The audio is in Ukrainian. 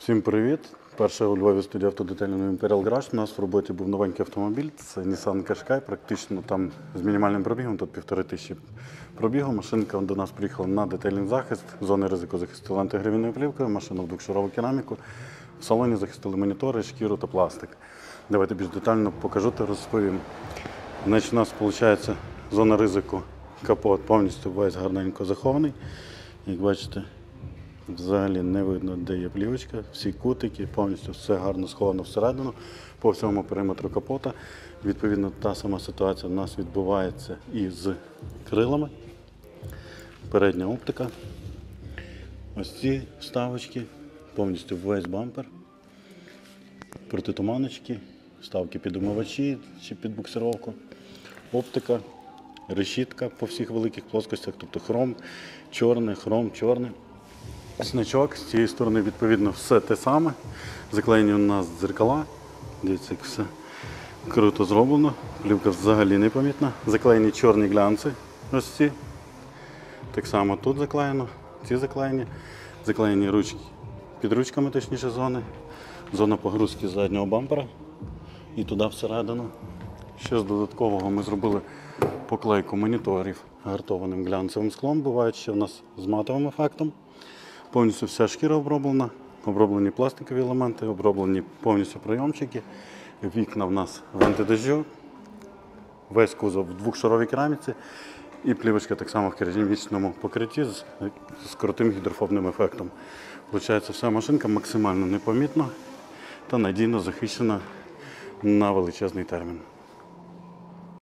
Всім привіт! Перша у Львові студія автодетального Imperial Garage. У нас в роботі був новенький автомобіль, це Nissan Qashqai, практично там з мінімальним пробігом, тут 1500 пробігу. Машинка до нас приїхала на детальний захист, зони ризику захистили антигравійною плівкою, машину в двохшарову кераміку. В салоні захистили монітори, шкіру та пластик. Давайте більш детально покажу та розповім. Значить, у нас виходить зона ризику, капот повністю весь гарненько захований. Як бачите, взагалі не видно, де є плівочка, всі кутики, повністю все гарно сховано всередину, по всьому периметру капота. Відповідно, та сама ситуація у нас відбувається і з крилами. Передня оптика. Ось ці вставочки, повністю весь бампер, протитуманочки, вставки під омивачі чи під буксировку, оптика, решітка по всіх великих плоскостях, тобто хром, чорний. Значок, з цієї сторони, відповідно, все те саме. Заклеєні у нас дзеркала. Дивіться, як все круто зроблено. Плівка взагалі непомітна. Заклеєні чорні глянці. Ось ці. Так само тут заклеєно, ці заклеєні. Заклеєні ручки під ручками, точніше, зони. Зона погрузки заднього бампера. І туди всередину. Ще з додаткового ми зробили поклейку моніторів гартованим глянцевим склом. Бувають ще в нас з матовим ефектом. Повністю вся шкіра оброблена, оброблені пластикові елементи, оброблені повністю прийомчики. Вікна в нас в антидождю, весь кузов в двохшаровій кераміці і плівочка так само в керамічному покритті з крутим гідрофобним ефектом. Получається, вся машинка максимально непомітна та надійно захищена на величезний термін.